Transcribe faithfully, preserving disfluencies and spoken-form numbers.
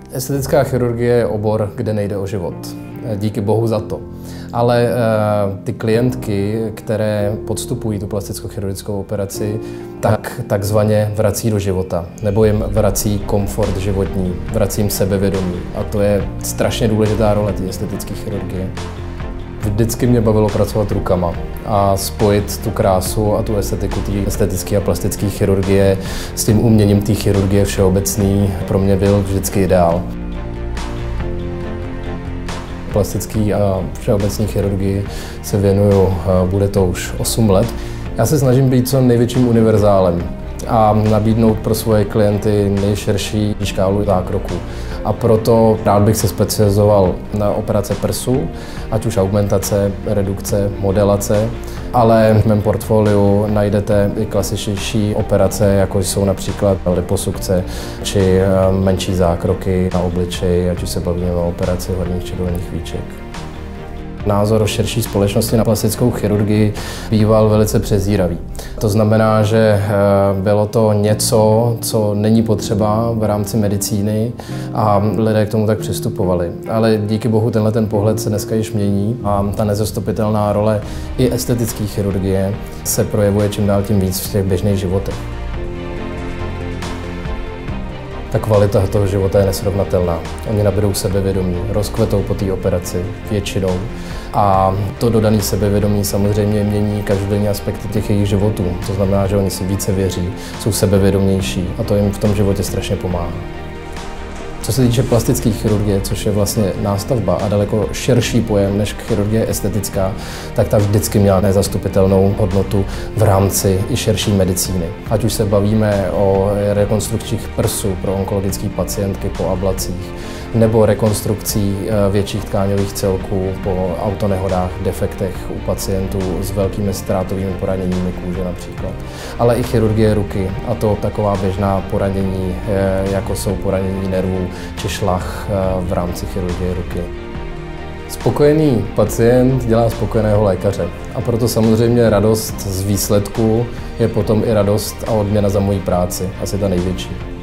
Estetická chirurgie je obor, kde nejde o život. Díky bohu za to. Ale uh, ty klientky, které podstupují tu plasticko-chirurgickou operaci, tak takzvaně vrací do života. Nebo jim vrací komfort životní, vrací jim sebevědomí. A to je strašně důležitá role té estetické chirurgie. Vždycky mě bavilo pracovat rukama a spojit tu krásu a tu estetiku té estetické a plastické chirurgie s tím uměním té chirurgie všeobecný pro mě byl vždycky ideál. Plastický a všeobecné chirurgii se věnuju, bude to už osm let. Já se snažím být co největším univerzálem a nabídnout pro svoje klienty nejširší škálu zákroků. A proto rád bych se specializoval na operace prsu, ať už augmentace, redukce, modelace, ale v mém portfoliu najdete i klasičtější operace, jako jsou například liposukce či menší zákroky na obličeji, ať už se bavíme o operaci horních či dolních víček. Názor širší společnosti na plastickou chirurgii býval velice přezíravý. To znamená, že bylo to něco, co není potřeba v rámci medicíny a lidé k tomu tak přistupovali. Ale díky bohu tenhle ten pohled se dneska již mění a ta nezastupitelná role i estetické chirurgie se projevuje čím dál tím víc v těch běžných životech. Ta kvalita toho života je nesrovnatelná. Oni nabídou sebevědomí, rozkvetou po té operaci většinou a to dodané sebevědomí samozřejmě mění každodenní aspekty těch jejich životů. To znamená, že oni si více věří, jsou sebevědomější a to jim v tom životě strašně pomáhá. Co se týče plastické chirurgie, což je vlastně nástavba a daleko širší pojem než chirurgie estetická, tak ta vždycky měla nezastupitelnou hodnotu v rámci i širší medicíny. Ať už se bavíme o rekonstrukcích prsů pro onkologické pacientky po ablacích, nebo rekonstrukcí větších tkáňových celků po autonehodách, defektech u pacientů s velkými ztrátovými poraněními kůže například. Ale i chirurgie ruky, a to taková běžná poranění, jako jsou poranění nervů či šlach v rámci chirurgie ruky. Spokojený pacient dělá spokojeného lékaře a proto samozřejmě radost z výsledku je potom i radost a odměna za moji práci, asi ta největší.